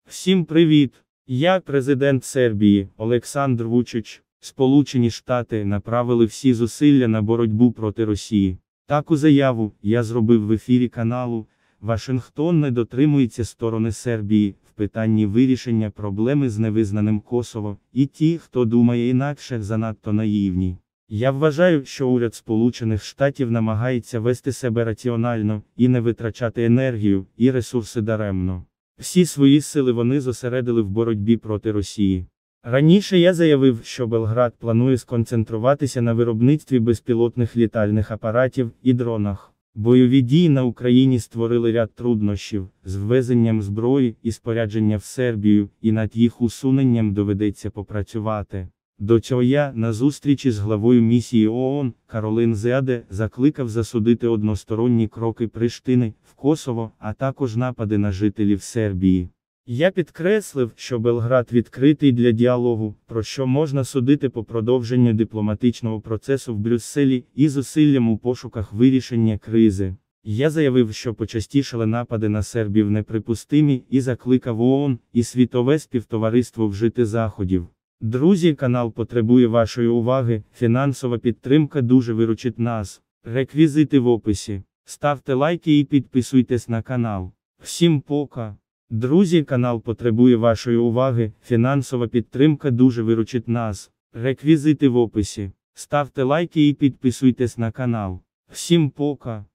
Всім привіт! Я президент Сербії, Олександр Вучич. Сполучені Штати направили всі зусилля на боротьбу проти Росії. Таку заяву я зробив в ефірі каналу. Вашингтон не дотримується сторони Сербії в питанні вирішення проблеми з невизнаним Косово, і ті, хто думає інакше, занадто наївні. Я вважаю, що уряд Сполучених Штатів намагається вести себе раціонально і не витрачати енергію і ресурси даремно. Всі свої сили вони зосередили в боротьбі проти Росії. Раніше я заявив, що Белград планує сконцентруватися на виробництві безпілотних літальних апаратів і дронах. Бойові дії на Україні створили ряд труднощів з ввезенням зброї і спорядження в Сербію, і над їх усуненням доведеться попрацювати. До цього я, на зустрічі з главою місії ООН, Каролин Зеаде, закликав засудити односторонні кроки Приштини в Косово, а також напади на жителів Сербії. Я підкреслив, що Белград відкритий для діалогу, про що можна судити по продовженню дипломатичного процесу в Брюсселі і зусиллям у пошуках вирішення кризи. Я заявив, що почастішали напади на сербів неприпустимі, і закликав ООН і світове співтовариство вжити заходів. Друзі, канал потребує вашої уваги, фінансова підтримка дуже виручить нас. Реквізити в описі. Ставте лайки і підписуйтесь на канал. Всім пока. Друзі, канал потребує вашої уваги, фінансова підтримка дуже виручить нас. Реквізити в описі. Ставте лайки і підписуйтесь на канал. Всім пока.